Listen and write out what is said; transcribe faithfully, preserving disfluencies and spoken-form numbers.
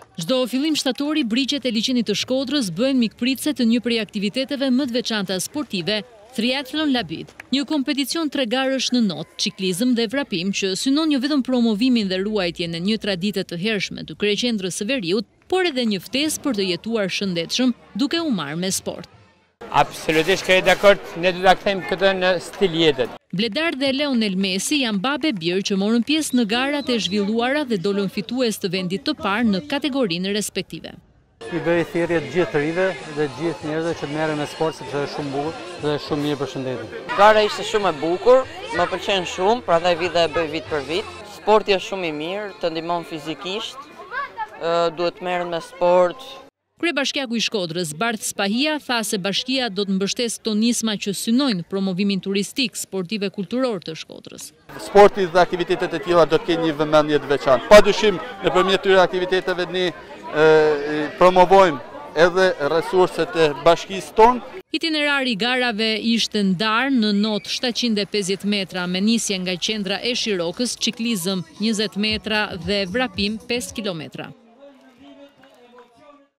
Çdo fillim shtatori, brigjet e liçenit të Shkodrës bëhen mikpritëse të një prej aktiviteteve më të veçanta sportive, Triathlon Labid, një kompeticion tre garësh në not, ciklizëm dhe vrapim që synon jo vetëm promovimin dhe ruajtjen e një tradite të hershme të kryeqendrës së Veriut, por edhe një ftesë për të jetuar shëndetshëm duke u marrë me sport. Absolutisht krejt dakord, ne do ta kthejmë këtë në stil jetët. Bledar dhe Lionel Messi janë babe birë që morën pjesë në garat e zhvilluara dhe dolën fitues të vendit të parë në kategorinë respektive. I bëj thirrje të gjithë të rive dhe të gjithë njerëzve që të merren me sport sepse është shumë bukur dhe është shumë mirë për shëndetin. Gara ishte shumë e bukur, më pëlqen shumë, prandaj vi dhe e bëj vit për vit. Sporti është shumë i mirë, të ndihmon fizikisht, duhet të merren me sport. Kryebashkiaku i Shkodrës, Bart Spahia, tha se bashkia do të mbështesë këto nisma që synojnë promovimin turistik, sportiv e kulturor të Shkodrës. Sporti dhe aktivitetet e tilla do të kenë një vëmendje të veçantë. Padyshim, nëpërmjet këtyre aktiviteteve ne e, promovojmë edhe resurset e bashkisë tonë. Itinerari i garave ishte ndarë në not shtatëqind e pesëdhjetë metra me nisje nga qendra e Shirokës, ciklizëm njëzet metra dhe vrapim pesë kilometra.